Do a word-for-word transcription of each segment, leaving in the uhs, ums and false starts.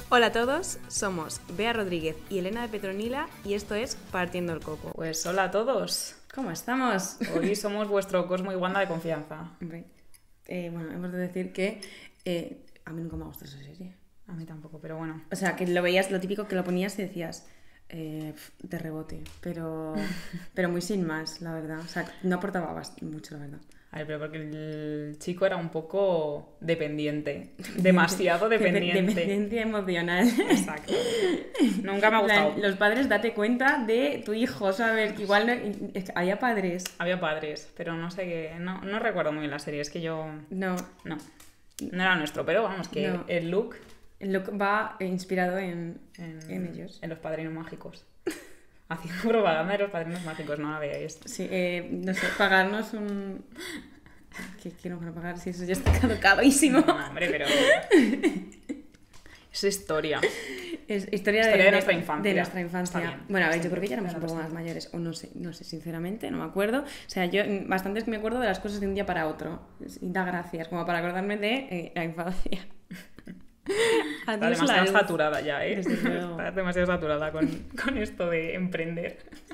Hola a todos, somos Bea Rodríguez y Elena de Petronila y esto es Partiendo el Coco. Pues hola a todos. ¿Cómo estamos? Hoy somos vuestro Cosmo y Wanda de confianza. Hombre, eh, bueno, hemos de decir que eh, a mí nunca me ha gustado esa serie. A mí tampoco, pero bueno. O sea, que lo veías, lo típico que lo ponías y decías eh, de rebote, pero, pero muy sin más, la verdad. O sea, no aportaba bast- mucho, la verdad. A ver, pero porque el chico era un poco dependiente. Demasiado dependiente. Dependencia emocional. Exacto. Nunca me ha gustado. Los padres, date cuenta de tu hijo, ¿sabes? Que igual no, es que había padres. Había padres, pero no sé qué. No, no recuerdo muy bien la serie, es que yo. No. No. No era nuestro, pero vamos, que No. el look. El look va inspirado en, En, en ellos. En los padrinos mágicos. Haciendo propaganda de los padrinos mágicos, no la veáis. Sí, eh, no sé, pagarnos un... ¿Qué, qué nos van a pagar? Si eso ya está caducadísimo. No, hombre, pero... Es historia. Es historia, Historia de, de nuestra infancia. De nuestra infancia. Está bien. Bueno, a ver, Está yo creo que ya bien. éramos un poco Está más bien. mayores. O no sé, no sé, sinceramente, no me acuerdo. O sea, yo bastante es que me acuerdo de las cosas de un día para otro. Y da gracias, como para acordarme de eh, la infancia. Está Adiós, demasiado la luz. saturada ya, ¿eh? Desde luego. Está demasiado saturada con, con esto de emprender.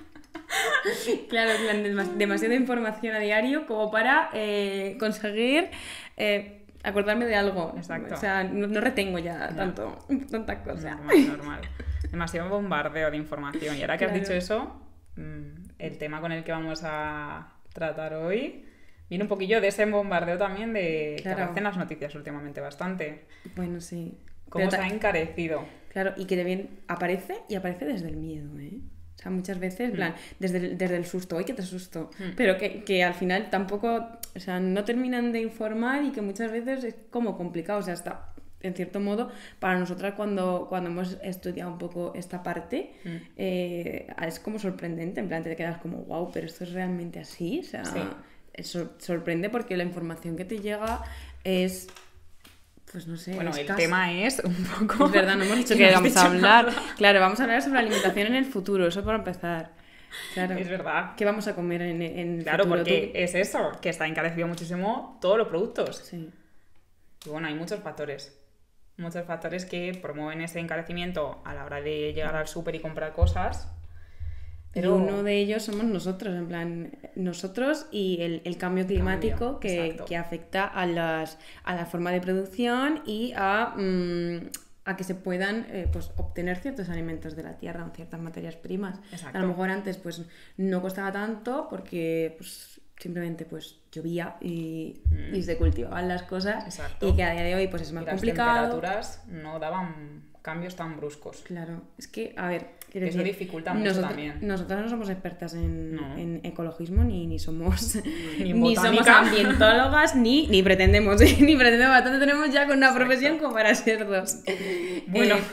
Claro, en plan, demas- demasiada información a diario como para eh, conseguir eh, acordarme de algo. Exacto. O sea, no, no retengo ya No. tanto, tanta cosa. Normal, normal. Demasiado bombardeo de información. Y ahora que has Claro. dicho eso, mm, el tema con el que vamos a tratar hoy viene un poquillo de ese bombardeo también de Claro. que aparecen las noticias últimamente bastante. Bueno, sí. Cómo Pero se ta- ha encarecido. Claro, y que de bien aparece y aparece desde el miedo, ¿eh? O sea, muchas veces, en plan, desde el, desde el susto, ¡ay, que te asusto! Mm. Pero que, que al final tampoco, o sea, no terminan de informar y que muchas veces es como complicado, o sea, hasta en cierto modo, para nosotras cuando, cuando hemos estudiado un poco esta parte, Mm. eh, es como sorprendente, en plan, te quedas como, wow, pero esto es realmente así, o sea, Sí. es sor- sorprende porque la información que te llega es, pues no sé, Bueno, el escasa. tema es un poco... Es verdad, no hemos dicho No que hemos vamos a dicho hablar. nada. Claro, vamos a hablar sobre la alimentación en el futuro, eso para empezar. Claro. Es verdad. ¿Qué vamos a comer en, en el Claro, futuro? porque Tú- es eso, que está encarecido muchísimo todos los productos. Sí. Y bueno, hay muchos factores. Muchos factores que promueven ese encarecimiento a la hora de llegar al súper y comprar cosas. Pero Y uno de ellos somos nosotros, en plan, nosotros y el, el cambio climático Cambio, que, exacto. que afecta a, las, a la forma de producción y a, mm, a que se puedan eh, pues, obtener ciertos alimentos de la tierra, ciertas materias primas. Exacto. A lo mejor antes pues, no costaba tanto porque pues, simplemente pues, llovía y, Mm. y se cultivaban las cosas. Exacto. Y que a día de hoy pues, es y más las complicado. temperaturas no daban cambios tan bruscos. Claro, es que, a ver, quiero Eso decir, dificulta mucho nosotros- también. Nosotras no somos expertas en, No. en ecologismo, ni, ni somos Ni en ni somos botánica. ambientólogas, ni, ni pretendemos, ¿eh? ni pretendemos, bastante tenemos ya con una Exacto. profesión como para ser dos. Bueno, Eh,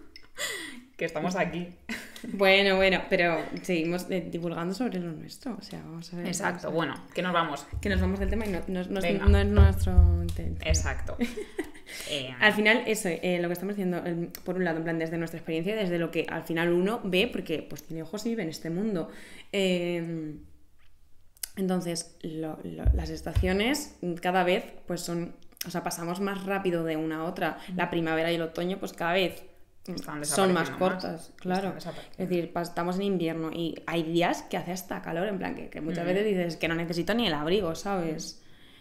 que estamos aquí. bueno, bueno, pero seguimos eh, divulgando sobre lo nuestro, o sea, vamos a ver. Exacto, vamos a ver. bueno, que nos vamos. Que nos vamos del tema y no, no, no es- Venga. no es nuestro intento. Exacto. Eh, Al final, eso, eh, lo que estamos diciendo, el- por un lado, en plan, desde nuestra experiencia, desde lo que al final uno ve, porque pues tiene ojos y vive en este mundo. Eh, entonces, lo- lo- las estaciones cada vez, pues son, o sea, pasamos más rápido de una a otra. La primavera y el otoño, pues cada vez Están son más desapareciendo cortas, más. claro. Están desapareciendo. Es decir, pa- estamos en invierno y hay días que hace hasta calor, en plan, que, que muchas Mm. veces dices que no necesito ni el abrigo, ¿sabes?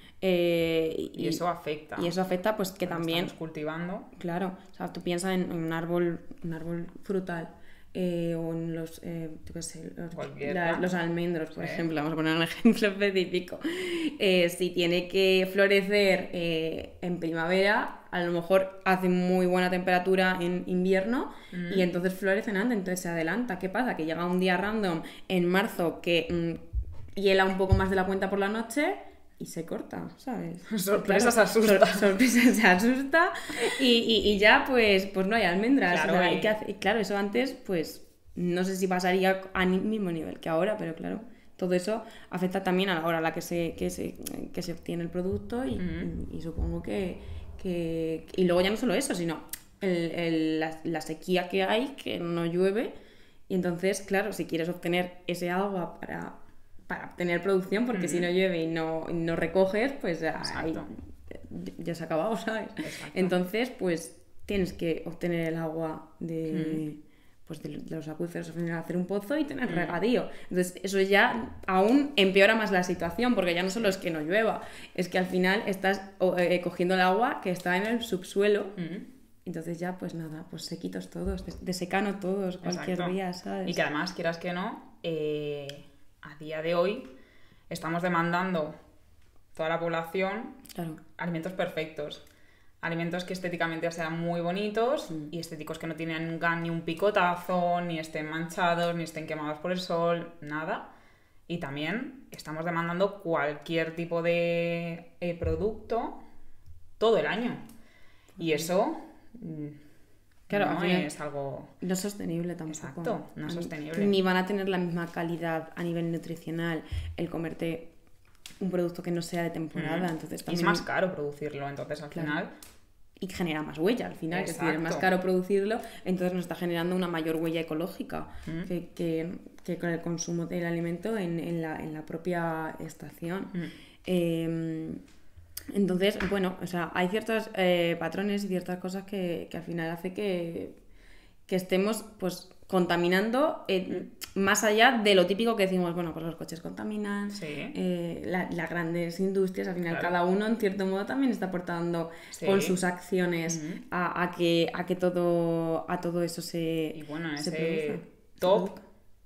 Eh, y eso afecta. y eso afecta, pues que Cuando también, estamos cultivando. claro, o sea, tú piensas en, en un árbol, un árbol frutal eh, o en los, eh, yo qué sé, los, Cualquiera. la- los almendros, por Sí. ejemplo, vamos a poner un ejemplo específico. Eh, si tiene que florecer eh, en primavera, a lo mejor hace muy buena temperatura en invierno Mm. y entonces florecen antes, entonces se adelanta. ¿Qué pasa? Que llega un día random en marzo que mm, hiela un poco más de la cuenta por la noche y se corta, ¿sabes? Sorpresa, se Claro, asusta. sor- sorpresa se asusta y, y- y ya pues, pues no hay almendras. Claro, o sea, y- ¿y qué hace? Y claro, eso antes pues no sé si pasaría a ni- mismo nivel que ahora, pero claro, todo eso afecta también a la hora a la que se, que se, que se obtiene el producto y, Ujú. y- y supongo que, que... Y luego ya no solo eso, sino el- el- la, la sequía que hay, que no llueve. Y entonces, claro, si quieres obtener ese agua para, para obtener producción, porque si no llueve y no, y no recoges, pues ya, ahí- Exacto. ya se ha acabado, ¿sabes? Exacto. Entonces, pues tienes que obtener el agua de, mm. pues de, de los acuíferos, al final hacer un pozo y tener mm. regadío. Entonces eso ya aún empeora más la situación, porque ya no solo es que no llueva, es que al final estás eh, cogiendo el agua que está en el subsuelo. Mm. Entonces ya, pues nada, pues sequitos todos, de secano todos, cualquier Exacto. día, ¿sabes? Y que además, quieras que no, eh, a día de hoy estamos demandando toda la población claro. alimentos perfectos. Alimentos que estéticamente sean muy bonitos mm. y estéticos que no tienen nunca ni un picotazo, ni estén manchados, ni estén quemados por el sol, nada. Y también estamos demandando cualquier tipo de eh, producto todo el año. Y eso... Claro, no es algo... No es sostenible tampoco. Exacto, no es sostenible. Ni van a tener la misma calidad a nivel nutricional el comerte un producto que no sea de temporada. Mm. Entonces, también... Y es más caro producirlo, entonces al claro. final... Y genera más huella al final. Exacto. Es decir, es más caro producirlo, entonces nos está generando una mayor huella ecológica mm. que, que, que con el consumo del alimento en, en, la, en la propia estación. Mm. Eh, Entonces, bueno, o sea, hay ciertos eh, patrones y ciertas cosas que, que al final hace que, que estemos, pues, contaminando eh, más allá de lo típico que decimos, bueno, pues los coches contaminan, sí. eh, la, las grandes industrias, al final claro. cada uno en cierto modo también está aportando sí. con sus acciones uh-huh. a, a, que, a que todo, a todo eso se Y bueno, se ese produzca. top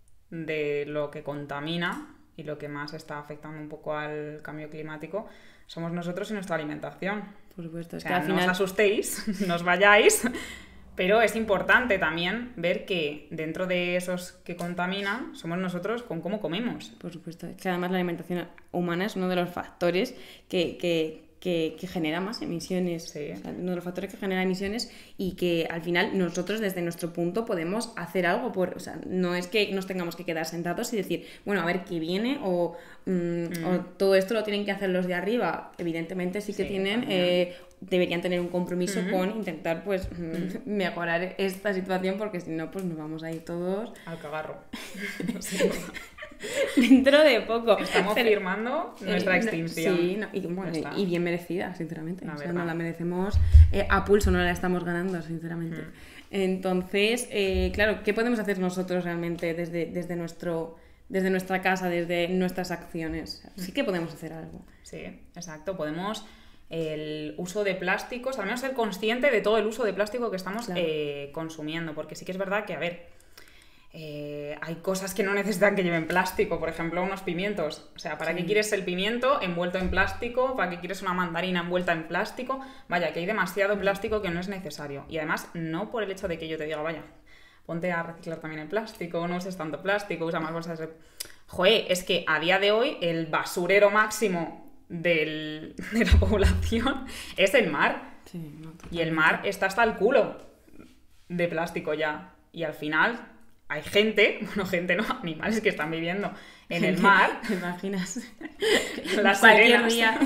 de lo que contamina y lo que más está afectando un poco al cambio climático somos nosotros y nuestra alimentación. Por supuesto. Es o sea, que al no final... os asustéis, no os vayáis, pero es importante también ver que dentro de esos que contaminan somos nosotros con cómo comemos. Por supuesto. Es que además la alimentación humana es uno de los factores que... que... Que, que genera más emisiones, sí. o sea, uno de los factores que genera emisiones y que al final nosotros desde nuestro punto podemos hacer algo por, o sea, no es que nos tengamos que quedar sentados y decir, bueno, a ver qué viene o, mm, mm. o todo esto lo tienen que hacer los de arriba. Evidentemente sí que sí, tienen, eh, deberían tener un compromiso mm-hmm. con intentar pues mm-hmm. mejorar esta situación, porque si no pues nos vamos a ir todos al cagarro. Sí. Dentro de poco. Estamos pero, firmando nuestra eh, extinción. Sí, no, y, bueno, y bien merecida, sinceramente. La o sea, no la merecemos eh, a pulso, no la estamos ganando, sinceramente. Mm. Entonces, eh, claro, ¿qué podemos hacer nosotros realmente desde, desde, nuestro, desde nuestra casa, desde nuestras acciones? Sí que podemos hacer algo. Sí, exacto. Podemos... el uso de plásticos, al menos ser consciente de todo el uso de plástico que estamos claro. eh, consumiendo, porque sí que es verdad que, a ver... Eh, hay cosas que no necesitan que lleven plástico, por ejemplo unos pimientos, o sea, ¿para sí. qué quieres el pimiento envuelto en plástico? ¿Para qué quieres una mandarina envuelta en plástico? Vaya, que hay demasiado plástico que no es necesario, y además no por el hecho de que yo te diga, vaya, ponte a reciclar también el plástico, no uses tanto plástico, usa más bolsas de... Joder, es que a día de hoy el basurero máximo del, de la población es el mar, sí, no, y el mar está hasta el culo de plástico ya, y al final... Hay gente, bueno, gente no, animales que están viviendo en el mar. ¿Te imaginas? Las Cualquier sirenas. día.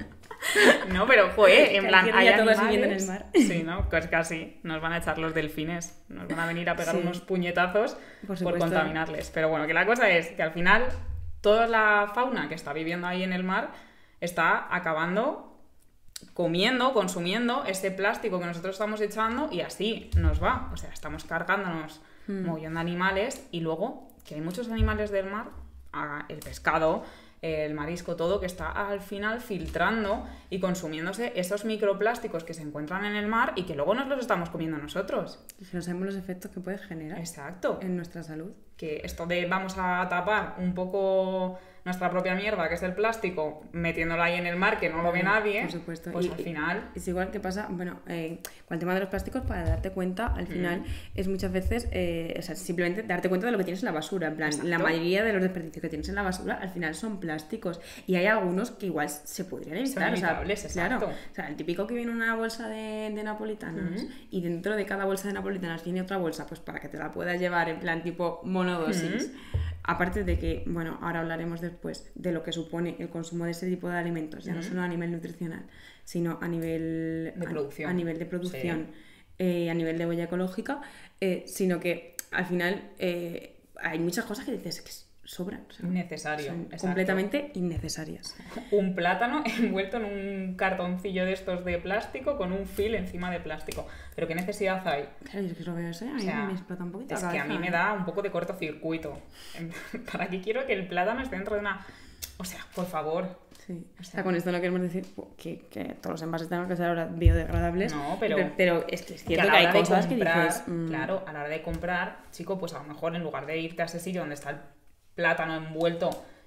No, pero, joder, en plan, hay todos animales... viviendo en el mar. Sí, ¿no? Pues casi. Nos van a echar los delfines. Nos van a venir a pegar sí. unos puñetazos por, por contaminarles. Pero bueno, que la cosa es que al final toda la fauna que está viviendo ahí en el mar está acabando comiendo, consumiendo ese plástico que nosotros estamos echando y así nos va. O sea, estamos cargándonos... Mm. mogollón de animales, y luego que hay muchos animales del mar, el pescado, el marisco, todo, que está al final filtrando y consumiéndose esos microplásticos que se encuentran en el mar y que luego nos los estamos comiendo nosotros. Y que no sabemos los efectos que puede generar. Exacto. En nuestra salud. Que esto de vamos a tapar un poco nuestra propia mierda, que es el plástico, metiéndolo ahí en el mar, que no lo ve nadie, por supuesto. Pues y, al final... Es igual que pasa, bueno, eh, con el tema de los plásticos, para darte cuenta, al final, mm. es muchas veces, eh, o sea, simplemente darte cuenta de lo que tienes en la basura. En plan, exacto. La mayoría de los desperdicios que tienes en la basura, al final son plásticos. Y hay algunos que igual se podrían evitar. Son evitables, o sea, exacto. Claro, o sea, el típico que viene una bolsa de, de napolitanas, mm. y dentro de cada bolsa de napolitanas viene otra bolsa, pues para que te la puedas llevar en plan tipo monodosis. Mm. Aparte de que, bueno, ahora hablaremos después de lo que supone el consumo de ese tipo de alimentos, ya mm. no solo a nivel nutricional, sino a nivel de producción, a, a nivel de producción, sí. eh, a nivel de huella ecológica, eh, sino que al final eh, hay muchas cosas que dices que es, sobran. O sea, Innecesario. son Exacto. completamente innecesarias. Un plátano envuelto en un cartoncillo de estos de plástico con un fil encima de plástico. ¿Pero qué necesidad hay? Claro, yo es que lo veo así, a mí O sea, me explota un poquito es la que a mí cabeza. me da un poco de cortocircuito. ¿Para qué quiero que el plátano esté dentro de una...? O sea, por favor. Sí. O O sea, sea, con esto no queremos decir que, que todos los envases tengan que ser ahora biodegradables. No, pero- pero, pero es que es que cierto a que, la hora hay de cosas comprar, que dices... mm, claro, a la hora de comprar, chico, pues a lo mejor en lugar de irte a ese sitio donde está el plátano envuelto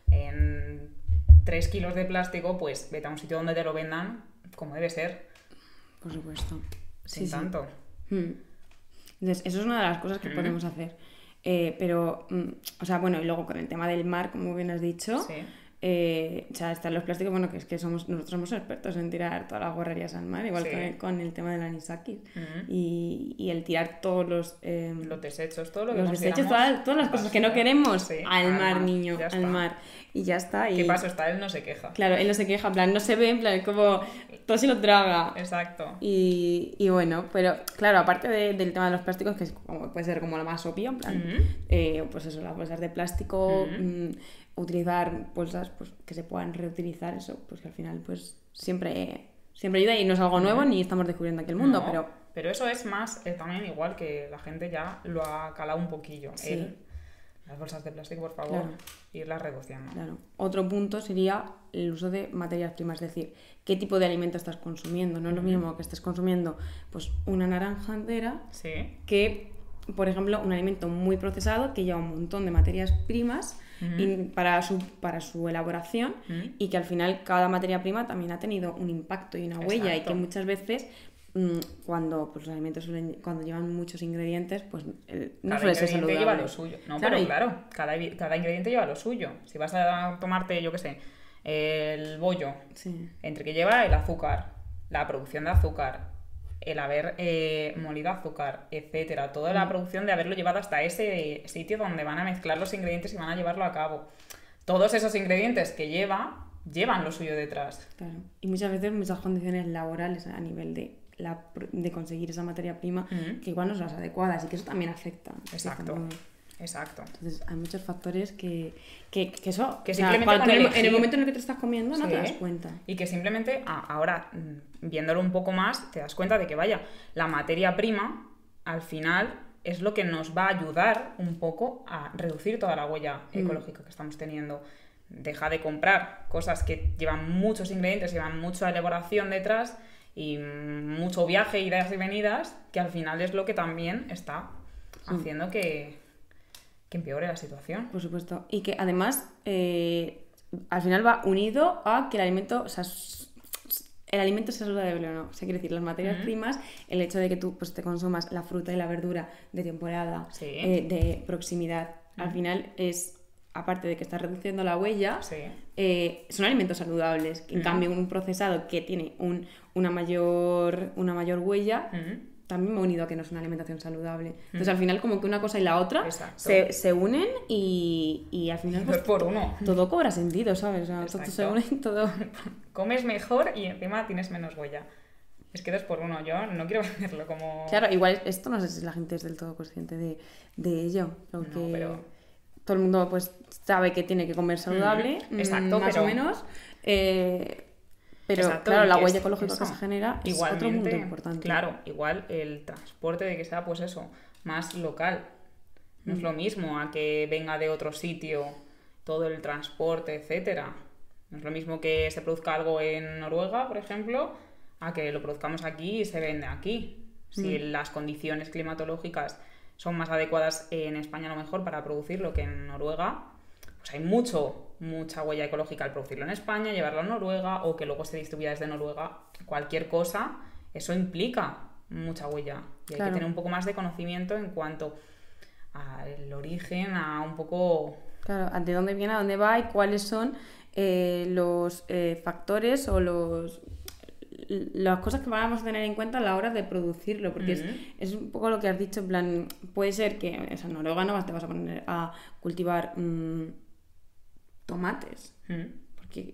en tres kilos de plástico, pues vete a un sitio donde te lo vendan como debe ser, Por supuesto. sin Sí, sí. tanto. Mm. Entonces, eso es una de las cosas que Mm. podemos hacer. Eh, pero, mm, o sea, bueno, y luego con el tema del mar, como bien has dicho, Sí. eh, o sea, están los plásticos, bueno, que es que somos nosotros somos expertos en tirar todas las guarrerías al mar, igual Sí. que con el tema del anisakis. Mm. Y, y el tirar todos los... eh, Los desechos, todo lo que los desechos, consideramos todas, todas las cosas que no basura. queremos, Sí, al mar, niño, ya al está. mar. Y ya está. Y, ¿Qué paso está? Él no se queja. Claro, él no se queja, en plan, no se ve, en plan, como todo se lo traga. Exacto. Y, y bueno, pero claro, aparte de- del tema de los plásticos, que es como, puede ser como lo más obvio, en plan, Ujú. eh, pues eso, las bolsas de plástico, Ujú. mm, utilizar bolsas pues, que se puedan reutilizar, eso, pues que al final pues siempre, siempre ayuda y no es algo nuevo ni estamos descubriendo aquí el mundo, No, pero pero eso es más eh, también igual que la gente ya lo ha calado un poquillo. Sí. El- las bolsas de plástico, por favor, Claro. irlas reduciendo. claro. Otro punto sería el uso de materias primas, es decir, qué tipo de alimento estás consumiendo. No es lo mismo que estés consumiendo pues una naranja entera Sí. que, por ejemplo, un alimento muy procesado que lleva un montón de materias primas Ujú. y para, su, para su elaboración Ujú. y que al final cada materia prima también ha tenido un impacto y una huella y Exacto. que muchas veces mm, cuando pues, los alimentos suelen- cuando llevan muchos ingredientes pues el- no Cada suele ser ingrediente saludable. lleva lo suyo. No, Claro, pero y- claro, cada, evi- cada ingrediente lleva lo suyo. Si vas a tomarte, yo qué sé, el bollo, Sí. entre que lleva el azúcar, la producción de azúcar, el haber eh, molido azúcar, etcétera, toda Mm. la producción de haberlo llevado hasta ese sitio donde van a mezclar los ingredientes y van a llevarlo a cabo. Todos esos ingredientes que lleva, llevan lo suyo detrás. Claro. Y muchas veces muchas condiciones laborales a nivel de, la, pr- de conseguir esa materia prima Ujú. que igual no son las adecuadas y que eso también afecta. de cierto Exacto. modo. Exacto. Entonces hay muchos factores que, que, que eso, Que o sea, simplemente cuando con en, el, elegir- en el momento en el que te estás comiendo no Sí. te das cuenta. Y que simplemente, ah, ahora, mm, viéndolo un poco más, te das cuenta de que, vaya, la materia prima, al final, es lo que nos va a ayudar un poco a reducir toda la huella Mm. ecológica que estamos teniendo. Deja de comprar cosas que llevan muchos ingredientes, llevan mucha elaboración detrás y mm, mucho viaje, idas y venidas, que al final es lo que también está haciendo que, que empeore la situación. Por supuesto. Y que además eh, al final va unido a que el alimento, o sea, s- s- el alimento sea saludable o no. O sea, quiere decir, las materias Ujú. primas, el hecho de que tú pues, te consumas la fruta y la verdura de temporada, Sí. eh, de proximidad, al final es, aparte de que estás reduciendo la huella, Sí. eh, son alimentos saludables. En Ujú. cambio, un procesado que tiene un, una, mayor, una mayor huella Ujú. también me ha unido a que no es una alimentación saludable. Entonces, al final, como que una cosa y la otra Exacto. se, se unen y, y al final Dos pues, por uno. todo cobra sentido, ¿sabes? O sea, todo Exacto. se une y todo. Comes mejor y encima tienes menos huella. Es que dos por uno. Yo no quiero venderlo como... Claro, igual esto no sé si la gente es del todo consciente de, de ello. Porque No, pero- todo el mundo pues sabe que tiene que comer saludable, Mm, exacto, mm, más pero- o menos. eh, pero Exacto, claro, y la que huella es ecológica eso. que se genera es Igualmente, otro punto importante. Claro, igual el transporte de que sea, pues eso, más local. No es Mm. lo mismo a que venga de otro sitio todo el transporte, etcétera. No es lo mismo que se produzca algo en Noruega, por ejemplo, a que lo produzcamos aquí y se vende aquí. Si Mm. las condiciones climatológicas son más adecuadas en España a lo mejor para producirlo que en Noruega, pues hay mucho, mucha huella ecológica al producirlo en España, llevarlo a Noruega o que luego se distribuya desde Noruega. Cualquier cosa, eso implica mucha huella. Y hay Claro. que tener un poco más de conocimiento en cuanto al origen, a un poco... Claro, de dónde viene, a dónde va y cuáles son eh, los eh, factores o los las cosas que vamos a tener en cuenta a la hora de producirlo, porque es, Ujú. es un poco lo que has dicho, en plan, puede ser que o sea, en Noruega no vas- te vas a poner a cultivar mm, tomates, Mm. porque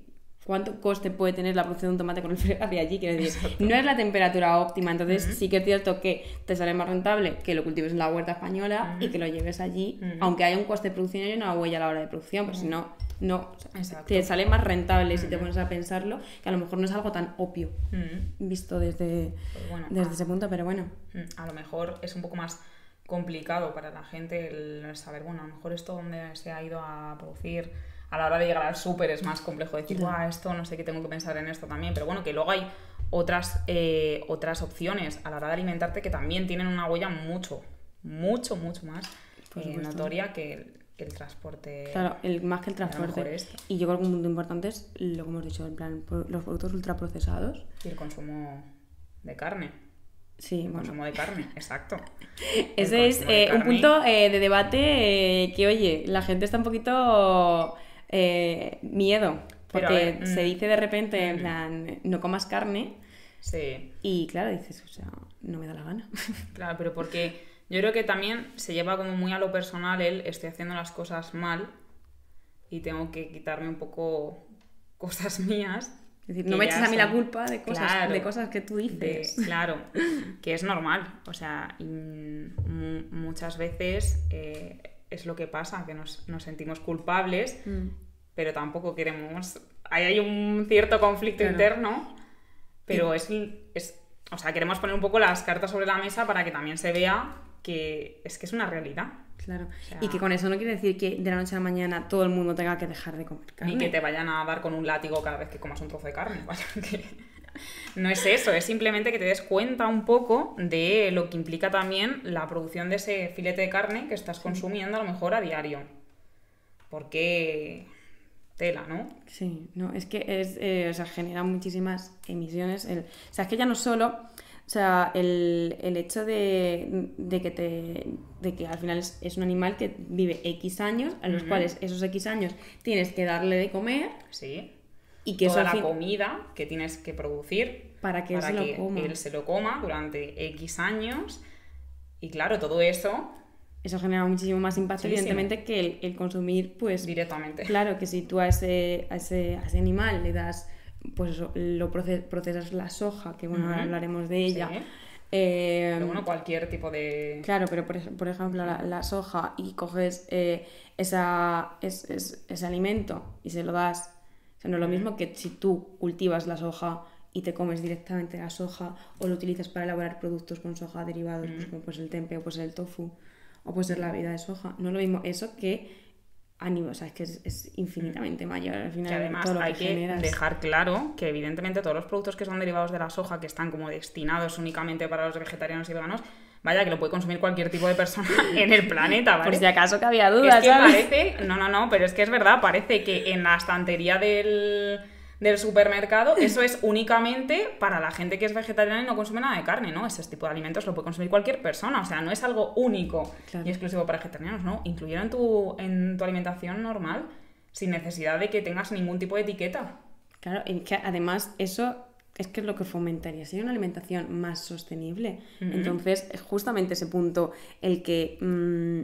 cuánto coste puede tener la producción de un tomate con el frío hacia allí, quiero decir, exacto. No es la temperatura óptima, entonces uh-huh. sí que es cierto que te sale más rentable que lo cultives en la huerta española uh-huh. y que lo lleves allí, uh-huh. aunque haya un coste de producción y una huella a la hora de producción, pues uh-huh. si no, no, o sea, te sale más rentable uh-huh. si te pones a pensarlo, que a lo mejor no es algo tan obvio, uh-huh. visto desde, pues bueno, desde ah, ese punto, pero bueno. A lo mejor es un poco más complicado para la gente el saber, bueno, a lo mejor esto donde se ha ido a producir... A la hora de llegar al súper es más complejo decir, guau, wow, esto no sé qué tengo que pensar en esto también, pero bueno, que luego hay otras, eh, otras opciones a la hora de alimentarte que también tienen una huella mucho, mucho, mucho más eh, notoria que el, que el transporte. Claro, el, más que el transporte. Y yo creo que un punto importante es lo que hemos dicho, en plan, los productos ultraprocesados. Y el consumo de carne. Sí, el bueno. consumo de carne, exacto. Ese es eh, un punto eh, de debate eh, que, oye, la gente está un poquito... Eh, miedo, porque pero, ver, se mm, dice de repente, mm, en plan, no comas carne. Sí. Y claro, dices, o sea, no me da la gana. Claro, pero porque yo creo que también se lleva como muy a lo personal el estoy haciendo las cosas mal y tengo que quitarme un poco cosas mías. Es decir, no me eches a mí son... la culpa de cosas, claro, de cosas que tú dices. De, claro, que es normal. O sea, y m- muchas veces... Eh, es lo que pasa, que nos, nos sentimos culpables, mm. pero tampoco queremos... Ahí hay un cierto conflicto claro. interno, pero es, es... O sea, queremos poner un poco las cartas sobre la mesa para que también se vea que es que es una realidad. Claro, o sea, y que con eso no quiere decir que de la noche a la mañana todo el mundo tenga que dejar de comer carne. Ni que te vayan a dar con un látigo cada vez que comas un trozo de carne. Vaya, que... No es eso, es simplemente que te des cuenta un poco de lo que implica también la producción de ese filete de carne que estás consumiendo a lo mejor a diario. Porque tela, ¿no? Sí, no, es que es, eh, o sea, genera muchísimas emisiones. El, o sea, es que ya no solo, o sea, el, el hecho de, de que te, de que al final es, es un animal que vive X años, a los uh-huh. cuales esos X años tienes que darle de comer. Sí. Y que toda eso la fin... comida que tienes que producir para que, para él, se que lo coma. él se lo coma durante X años y claro, todo eso eso genera muchísimo más impacto muchísimo. Evidentemente que el, el consumir pues directamente, claro, que si tú a ese, a ese, a ese animal le das pues eso, lo proces, procesas la soja, que bueno, uh-huh. ahora hablaremos de ella. Sí. Eh, pero bueno, cualquier tipo de... Claro, pero por, por ejemplo la, la soja y coges eh, esa, es, es, ese alimento y se lo das. O sea, no es lo mismo que si tú cultivas la soja y te comes directamente la soja o lo utilizas para elaborar productos con soja derivados, mm. pues como pues el tempeh o pues el tofu o pues la vida de soja. No es lo mismo eso que ánimo, o sea, es que es, es infinitamente mayor al final. Que además todo lo hay que, que generas... dejar claro que evidentemente todos los productos que son derivados de la soja, que están como destinados únicamente para los vegetarianos y veganos, vaya, que lo puede consumir cualquier tipo de persona en el planeta, ¿vale? Por si acaso que había dudas, es que ¿sabes? Parece, no, no, no, pero es que es verdad, parece que en la estantería del, del supermercado eso es únicamente para la gente que es vegetariana y no consume nada de carne, ¿no? Ese tipo de alimentos lo puede consumir cualquier persona, o sea, no es algo único claro. y exclusivo para vegetarianos, ¿no? Incluyeron en tu, en tu alimentación normal sin necesidad de que tengas ningún tipo de etiqueta. Claro, y que además eso... es que es lo que fomentaría, sería una alimentación más sostenible. Uh-huh. Entonces, es justamente ese punto el que, mmm,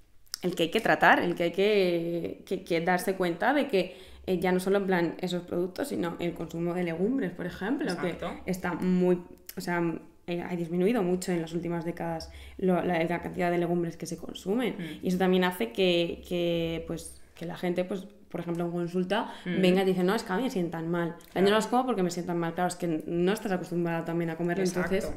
el que hay que tratar, el que hay que, que, que darse cuenta de que eh, ya no solo en plan esos productos, sino el consumo de legumbres, por ejemplo, Exacto. que está muy... O sea, eh, ha disminuido mucho en las últimas décadas lo, la, la cantidad de legumbres que se consumen. Uh-huh. Y eso también hace que, que, pues, que la gente... pues por ejemplo, en consulta, mm. venga y dice, no, es que a mí me sientan mal. Claro. Yo no las como porque me sientan mal. Claro, es que no estás acostumbrado también a comerlo, Exacto. entonces...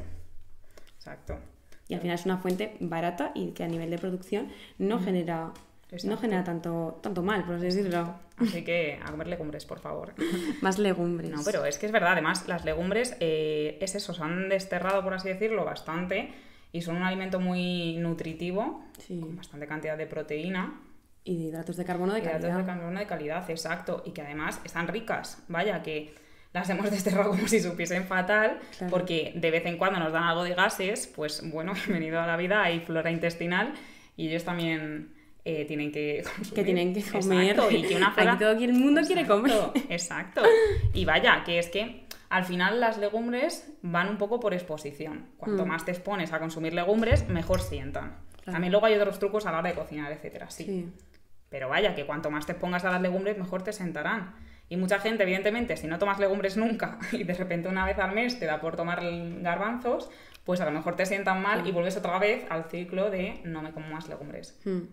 Exacto. Y al final es una fuente barata y que a nivel de producción no mm. genera Exacto. no genera tanto, tanto mal, por así decirlo. Así que a comer legumbres, por favor. Más legumbres. No, pero es que es verdad, además, las legumbres, eh, es eso, se han desterrado, por así decirlo, bastante y son un alimento muy nutritivo, sí. con bastante cantidad de proteína. Y de hidratos de carbono de hidratos calidad. Hidratos de carbono de calidad, exacto. Y que además están ricas. Vaya, que las hemos desterrado como si supiesen fatal, claro. porque de vez en cuando nos dan algo de gases, pues bueno, bienvenido a la vida, hay flora intestinal y ellos también eh, tienen que consumir. Que tienen que comer. Exacto. Y que una flora... Aquí todo aquí el mundo exacto, quiere comer. Exacto. Y vaya, que es que al final las legumbres van un poco por exposición. Cuanto mm. más te expones a consumir legumbres, mejor sientan. Claro. También luego hay otros trucos a la hora de cocinar, etcétera. Sí. sí. Pero vaya, que cuanto más te pongas a las legumbres, mejor te sentarán. Y mucha gente, evidentemente, si no tomas legumbres nunca y de repente una vez al mes te da por tomar garbanzos, pues a lo mejor te sientan mal y vuelves otra vez al ciclo de no me como más legumbres. Mm.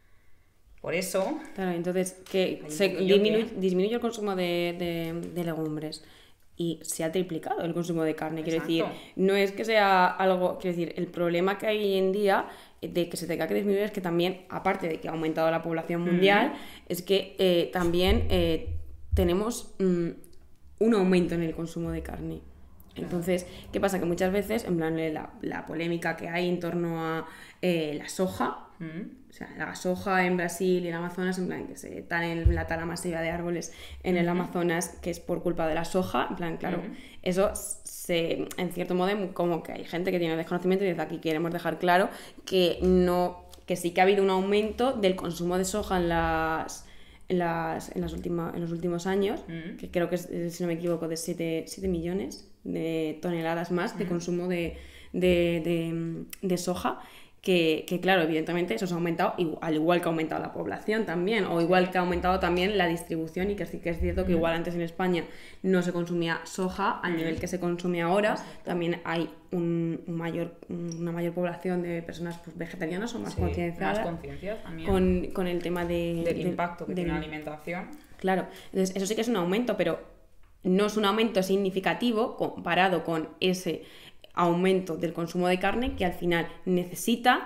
Por eso... Claro, entonces que se disminuye, que... disminuye el consumo de, de, de legumbres y se ha triplicado el consumo de carne. Quiero decir, no es que sea algo... Quiero decir, el problema que hay hoy en día de que se tenga que disminuir es que también, aparte de que ha aumentado la población mundial, mm. es que eh, también eh, tenemos mm, un aumento en el consumo de carne. Entonces, ¿qué pasa? Que muchas veces, en plan, la, la polémica que hay en torno a eh, la soja, mm. o sea, la soja en Brasil y en Amazonas, en plan, que se talan la tala masiva de árboles en mm-hmm. el Amazonas, que es por culpa de la soja, en plan, claro, mm-hmm. eso se, en cierto modo, como que hay gente que tiene desconocimiento y desde aquí queremos dejar claro que no, que sí que ha habido un aumento del consumo de soja en las... En, las, en, las última, en los últimos años, mm. que creo que es, si no me equivoco, de siete millones de toneladas más de mm. consumo de, de, de, de soja, que, que claro, evidentemente eso se ha aumentado, al igual que ha aumentado la población también, o igual que ha aumentado también la distribución, y que sí que es cierto que mm. igual antes en España no se consumía soja al mm. nivel que se consume ahora. Exacto. También hay un, un mayor, una mayor población de personas pues, vegetarianas o más sí, concienciadas más conciencia también con, con el tema de, del de, impacto que de, tiene la alimentación. Claro, entonces eso sí que es un aumento, pero no es un aumento significativo comparado con ese aumento del consumo de carne que al final necesita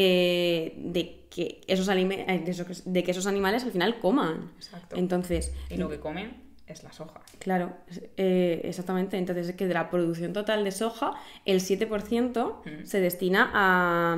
eh, de, que esos alime- de, esos, de que esos animales al final coman. Exacto. Entonces, y lo que comen es la soja. Claro, eh, exactamente. Entonces es que de la producción total de soja, el siete por ciento mm. se destina a,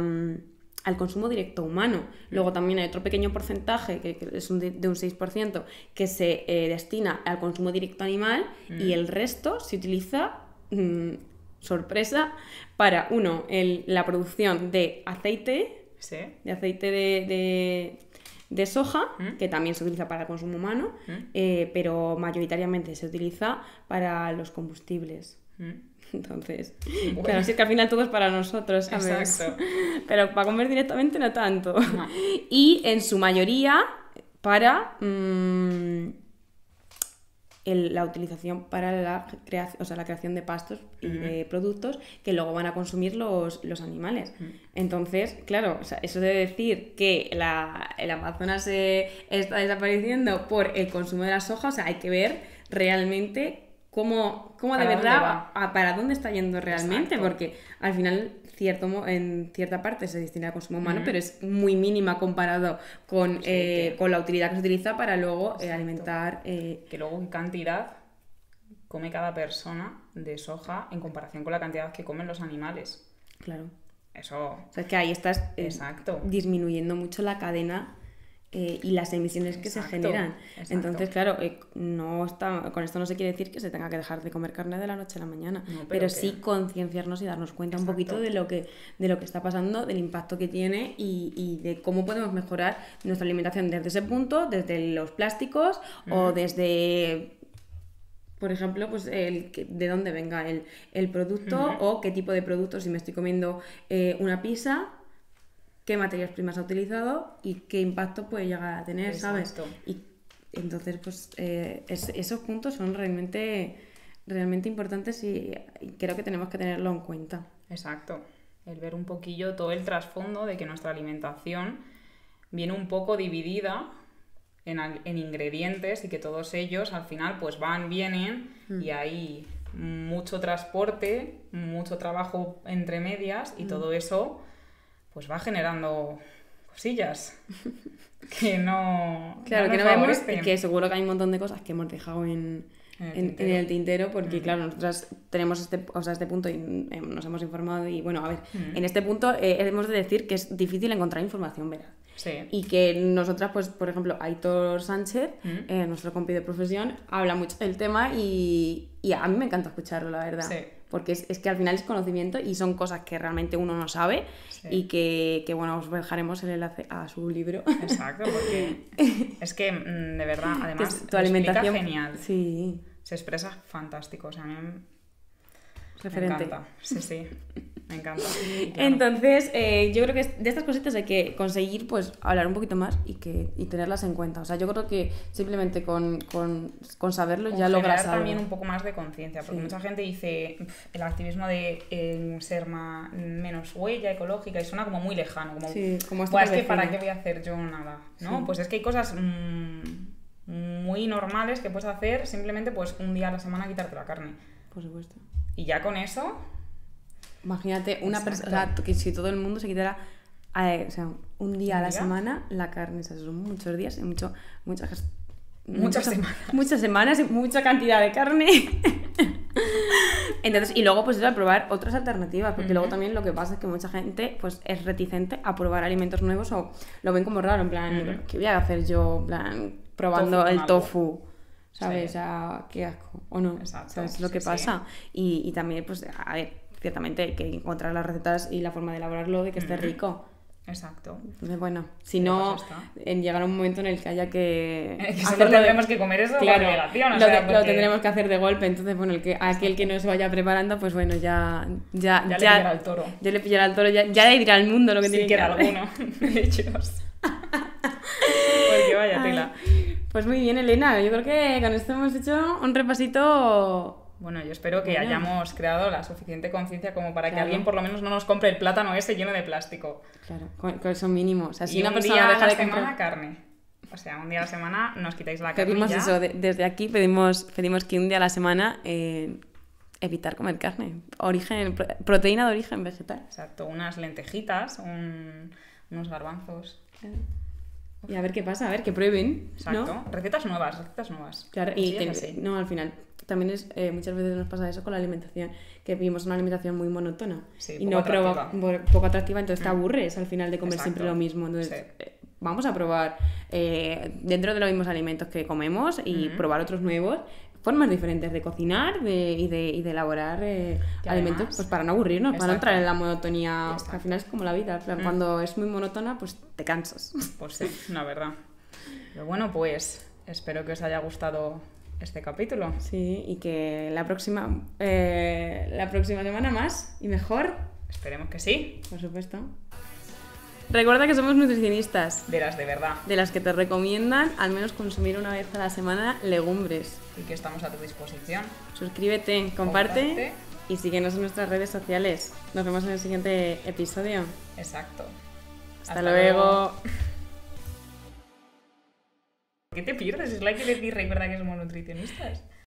al consumo directo humano. Mm. Luego también hay otro pequeño porcentaje, que, que es un de, de un seis por ciento, que se eh, destina al consumo directo animal mm. y el resto se utiliza... Mmm, sorpresa, para uno, el, la producción de aceite, sí. de aceite de, de, de soja, ¿Mm? que también se utiliza para el consumo humano, ¿Mm? eh, pero mayoritariamente se utiliza para los combustibles. ¿Mm? Entonces, bueno. claro, si es que al final todo es para nosotros, ¿sabes? Exacto. Pero para comer directamente no tanto. No. Y en su mayoría para... Mmm, El, la utilización para la, crea- o sea, la creación de pastos y mm. de productos que luego van a consumir los, los animales. Mm. Entonces, claro, o sea, eso de decir que la, el Amazonas se está desapareciendo por el consumo de la soja, o sea, hay que ver realmente cómo, cómo de verdad, a, para dónde está yendo realmente, Exacto. porque al final... Cierto, en cierta parte se destina al consumo humano, mm. pero es muy mínima comparado con, sí, eh, que... con la utilidad que se utiliza para luego eh, alimentar... Eh... Que luego en cantidad come cada persona de soja en comparación con la cantidad que comen los animales. Claro. Eso... O sea, es que ahí estás eh, Exacto. disminuyendo mucho la cadena eh, y las emisiones que Exacto. se generan. Exacto. Entonces, claro, eh, no está, con esto no se quiere decir que se tenga que dejar de comer carne de la noche a la mañana, no, pero, pero sí concienciarnos y darnos cuenta Exacto. un poquito de lo que de lo que está pasando, del impacto que tiene y, y de cómo podemos mejorar nuestra alimentación desde ese punto, desde los plásticos mm. o desde... Por ejemplo, pues el, de dónde venga el, el producto mm. o qué tipo de producto, si me estoy comiendo eh, una pizza, qué materias primas ha utilizado y qué impacto puede llegar a tener, Exacto. ¿sabes? Y entonces, pues eh, es, esos puntos son realmente, realmente importantes y, y creo que tenemos que tenerlo en cuenta. Exacto. El ver un poquillo todo el trasfondo de que nuestra alimentación viene un poco dividida en, en ingredientes y que todos ellos al final pues van, vienen mm. y hay mucho transporte, mucho trabajo entre medias y mm. todo eso pues va generando cosillas que no claro no que no vemos y que seguro que hay un montón de cosas que hemos dejado en, en, el, en, tintero. en el tintero porque mm. claro, nosotras tenemos este, o sea, este punto y nos hemos informado y bueno, a ver, mm. en este punto eh, hemos de decir que es difícil encontrar información veraz. Sí. Y que nosotras, pues, por ejemplo, Aitor Sánchez, mm. eh, nuestro compi de profesión, habla mucho del tema y, y a mí me encanta escucharlo, la verdad. Sí. Porque es, es que al final es conocimiento y son cosas que realmente uno no sabe sí. y que, que, bueno, os dejaremos el enlace a su libro. Exacto, porque es que, de verdad, además, tu alimentación genial. Sí. Se expresa fantástico, o sea, a mí Referente. me encanta. Sí, sí. Me encanta. Claro. Entonces, eh, yo creo que de estas cositas hay que conseguir pues hablar un poquito más y, que, y tenerlas en cuenta. O sea, yo creo que simplemente con, con, con saberlo con ya logras algo. también un poco más de conciencia, porque sí. mucha gente dice pff, el activismo de eh, ser más, menos huella ecológica y suena como muy lejano. Como, sí, como pues es que para qué voy a hacer yo nada, ¿no? Sí. Pues es que hay cosas mmm, muy normales que puedes hacer simplemente pues un día a la semana quitarte la carne. Por supuesto. Y ya con eso... Imagínate una persona, o sea, que si todo el mundo se quitara eh, o sea, un día a la semana la carne, o sea, son muchos días y mucho, muchas, muchas, muchas semanas. Muchas semanas y mucha cantidad de carne. Entonces, y luego pues ir a probar otras alternativas, porque uh-huh. luego también lo que pasa es que mucha gente pues es reticente a probar alimentos nuevos o lo ven como raro, en plan, uh-huh. ¿qué voy a hacer yo, en plan, probando tofu el tofu? ¿Sabes? Sí. O sea, qué asco, o no, exacto, ¿sabes lo que sí, pasa? Sí. Y, y también, pues, a ver, ciertamente hay que encontrar las recetas y la forma de elaborarlo de que esté rico. Exacto. Entonces, bueno, si no, en llegar a un momento en el que haya que... Eh, que solo tendremos de... que comer eso claro, por obligación. O lo, sea, de, porque... lo tendremos que hacer de golpe. Entonces, bueno, el que, aquel que no se vaya preparando, pues bueno, ya... Ya, ya, ya le pillará al toro. Ya le pillará al toro, ya, ya le dirá al mundo lo que sí, tiene que que hacer. alguno, de hechos. Porque vaya tela. Ay, pues muy bien, Elena. Yo creo que con esto hemos hecho un repasito... Bueno, yo espero que bueno. hayamos creado la suficiente conciencia como para claro. que alguien por lo menos no nos compre el plátano ese lleno de plástico. Claro, con, con eso mínimo. O sea, si y una un persona día deja a la de semana comprar... carne. O sea, un día a la semana nos quitáis la carne. Pedimos ya. eso, de, desde aquí pedimos, pedimos que un día a la semana eh, evitar comer carne. Origen, proteína de origen vegetal. Exacto, unas lentejitas, un, unos garbanzos. Claro. Y a ver qué pasa, a ver, que prueben. Exacto, ¿no? recetas nuevas, recetas nuevas. Claro, y te, no, al final también es, eh, muchas veces nos pasa eso con la alimentación, que vivimos una alimentación muy monótona sí, y poco no atractiva. Proba, poco atractiva, entonces te aburres al final de comer Exacto. siempre lo mismo. Entonces, sí. eh, vamos a probar eh, dentro de los mismos alimentos que comemos y uh-huh. probar otros nuevos, formas diferentes de cocinar de, y, de, y de elaborar eh, alimentos, pues para no aburrirnos, Exacto. para no entrar en la monotonía, que al final es como la vida, plan, uh-huh. cuando es muy monótona, pues te cansas. Pues sí, la verdad. Pero bueno, pues espero que os haya gustado este capítulo. Sí, y que la próxima eh, la próxima semana más y mejor. Esperemos que sí. Por supuesto. Recuerda que somos nutricionistas. De las de verdad. De las que te recomiendan al menos consumir una vez a la semana legumbres. Y que estamos a tu disposición. Suscríbete, comparte, comparte. Y síguenos en nuestras redes sociales. Nos vemos en el siguiente episodio. Exacto. Hasta, Hasta luego. luego. ¿Qué te pierdes? Es la que decir, recuerda que somos nutricionistas.